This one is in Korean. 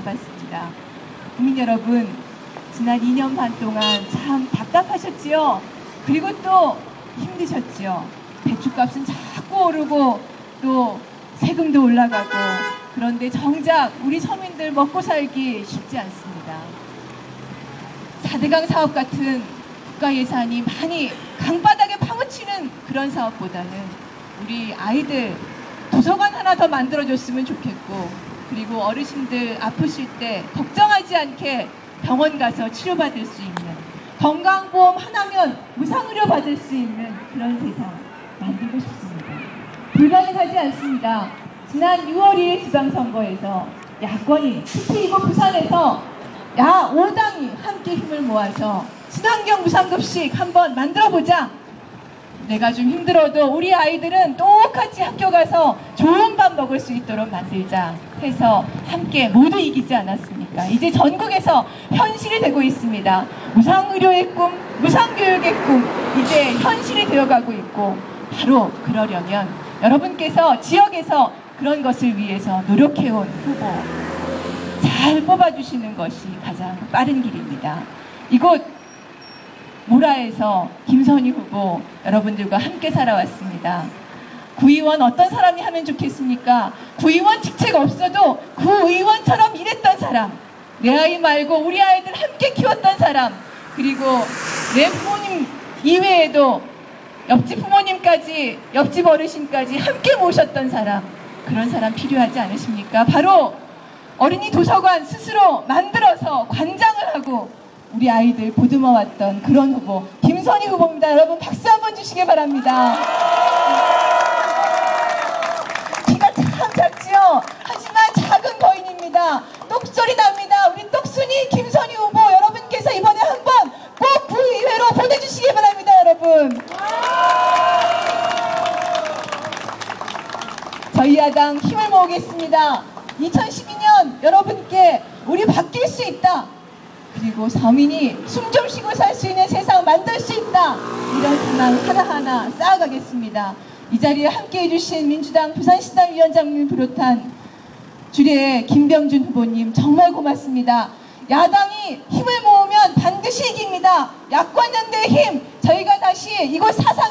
가봤습니다. 국민 여러분, 지난 2년 반 동안 참 답답하셨지요? 그리고 또 힘드셨지요? 배추값은 자꾸 오르고 또 세금도 올라가고, 그런데 정작 우리 서민들 먹고 살기 쉽지 않습니다. 4대강 사업 같은 국가 예산이 많이 강바닥에 파묻히는 그런 사업보다는 우리 아이들 도서관 하나 더 만들어줬으면 좋겠고, 그리고 어르신들 아프실 때 걱정하지 않게 병원 가서 치료받을 수 있는, 건강보험 하나면 무상의료 받을 수 있는 그런 세상 만들고 싶습니다. 불가능하지 않습니다. 지난 6월 2일 지방선거에서 야권이, 특히 이곳 부산에서 5당이 함께 힘을 모아서 친환경 무상급식 한번 만들어보자. 내가 좀 힘들어도 우리 아이들은 똑같이 학교 가서 좋은 밥 먹을 수 있도록 만들자 해서 함께 모두 이기지 않았습니까? 이제 전국에서 현실이 되고 있습니다. 무상의료의 꿈, 무상교육의 꿈, 이제 현실이 되어가고 있고, 바로 그러려면 여러분께서 지역에서 그런 것을 위해서 노력해온 후보 잘 뽑아주시는 것이 가장 빠른 길입니다. 이곳 모라에서 김선희 후보 여러분들과 함께 살아왔습니다. 구의원 어떤 사람이 하면 좋겠습니까? 구의원 직책 없어도 구의원처럼 일했던 사람, 내 아이 말고 우리 아이들 함께 키웠던 사람, 그리고 내 부모님 이외에도 옆집 부모님까지, 옆집 어르신까지 함께 모셨던 사람, 그런 사람 필요하지 않으십니까? 바로 어린이 도서관 스스로 만들어서 관장을 하고 우리 아이들 보듬어왔던 그런 후보, 김선희 후보입니다. 여러분 박수 한번 주시기 바랍니다. 키가 참 작지요? 하지만 작은 거인입니다. 똑소리 납니다. 우리 똑순이 김선희 후보, 여러분께서 이번에 한번 꼭 구의회로 보내주시기 바랍니다. 여러분, 저희 야당 힘을 모으겠습니다. 2012년 여러분께 우리 바뀔 수 있다, 그리고 서민이 숨 좀 쉬고 살 수 있는 세상 만들 수 있다, 이런 희망 하나하나 쌓아가겠습니다. 이 자리에 함께해 주신 민주당 부산시당 위원장님 비롯한 주례의 김병준 후보님 정말 고맙습니다. 야당이 힘을 모으면 반드시 이깁니다. 야권연대의 힘, 저희가 다시 이곳 사상